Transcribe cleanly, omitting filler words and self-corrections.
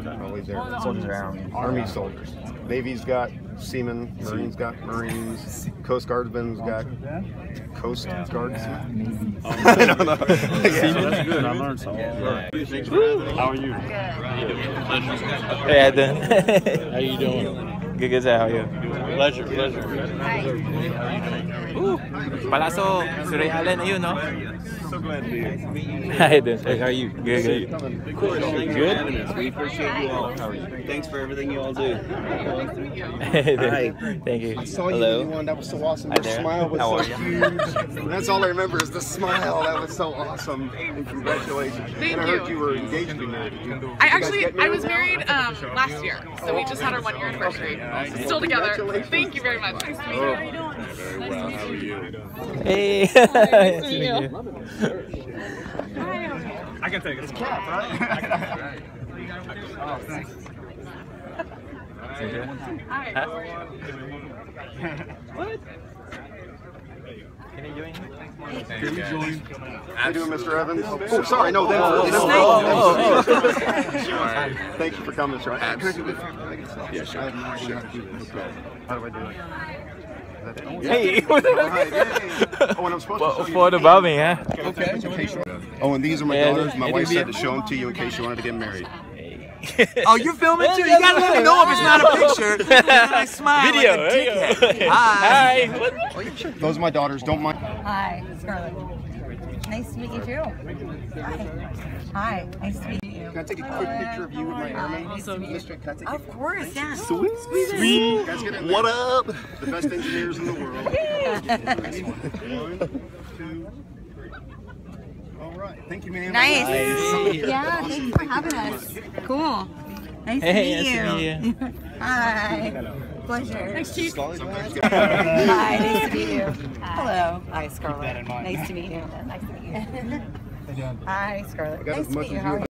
Probably there. Soldiers are Army. Army soldiers. Navy's got seamen. Marines got Marines. Coast Guardsmen's got Coast Guardsmen. I don't know. That's good. I learned something. How are you? Hey, Adam. How you doing? Good, how are you? Pleasure, pleasure. Palazzo Surrey Island, ayun, no? So glad to be here. Hi, Dan. Hey, how are you? Good. Of course, thanks for having us. We appreciate you all. Thanks for everything you all do. Hi. Thank you. I saw you Hello. in one. That was so awesome. Hi Your there. smile was How so are you? huge. That's all I remember is the smile. That was so awesome. And congratulations. Thank and I heard you. you were engaged to be married. I was married last year, so we just had our 1 year anniversary. Still together. Thank you very much. Nice to meet you. How are you doing? Very well. How are you? Hey. Nice to meet you. I can take it. It's cat, right? Oh, thanks. Hi. What? Can you join? Can you join? How you doing, Mr. Evans? Oh, sorry. No, them. Thank you for coming, sir. Yeah, sure. How do I do it? Hey. Oh, and I'm supposed to show you For the bombing, huh? Okay. Oh, and these are my daughters. My wife said to show them to you in case you wanted to get married. Oh, you're filming too? You gotta let me know if it's not a picture. I smile Video. like a dickhead. Hi. Those are my daughters. Don't mind. Hi, Scarlett. Nice to meet you too. Hi, nice to meet you. Can I take a quick picture of you with my airman? Awesome. Of course, yeah. Sweet. What up? The best engineers in the world. 1, 2, 3. All right. Thank you, man. Nice. Yeah, thanks for having us. Cool. Nice to meet you. Hi. Pleasure. Thanks, Chief. Hi, nice to meet you. Hello. Hi, Scarlett. Nice to meet you. Nice to meet you. Hi, Scarlett. Nice to meet you. How are you?